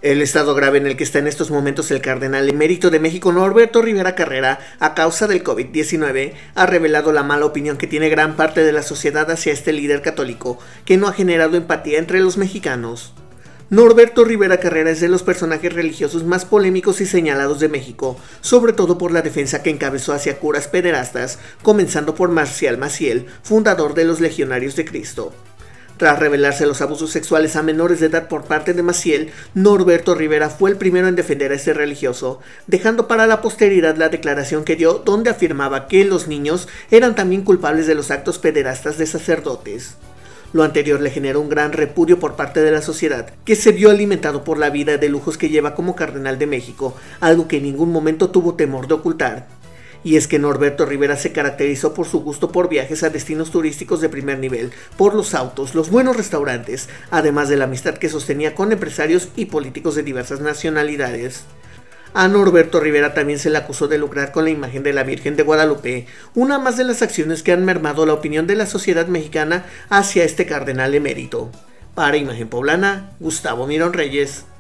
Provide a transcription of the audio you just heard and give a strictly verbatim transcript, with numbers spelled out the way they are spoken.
El estado grave en el que está en estos momentos el cardenal emérito de México Norberto Rivera Carrera a causa del COVID diecinueve ha revelado la mala opinión que tiene gran parte de la sociedad hacia este líder católico, que no ha generado empatía entre los mexicanos. Norberto Rivera Carrera es de los personajes religiosos más polémicos y señalados de México, sobre todo por la defensa que encabezó hacia curas pederastas, comenzando por Marcial Maciel, fundador de los Legionarios de Cristo. Tras revelarse los abusos sexuales a menores de edad por parte de Maciel, Norberto Rivera fue el primero en defender a este religioso, dejando para la posteridad la declaración que dio donde afirmaba que los niños eran también culpables de los actos pederastas de sacerdotes. Lo anterior le generó un gran repudio por parte de la sociedad, que se vio alimentado por la vida de lujos que lleva como cardenal de México, algo que en ningún momento tuvo temor de ocultar. Y es que Norberto Rivera se caracterizó por su gusto por viajes a destinos turísticos de primer nivel, por los autos, los buenos restaurantes, además de la amistad que sostenía con empresarios y políticos de diversas nacionalidades. A Norberto Rivera también se le acusó de lucrar con la imagen de la Virgen de Guadalupe, una más de las acciones que han mermado la opinión de la sociedad mexicana hacia este cardenal emérito. Para Imagen Poblana, Gustavo Mirón Reyes.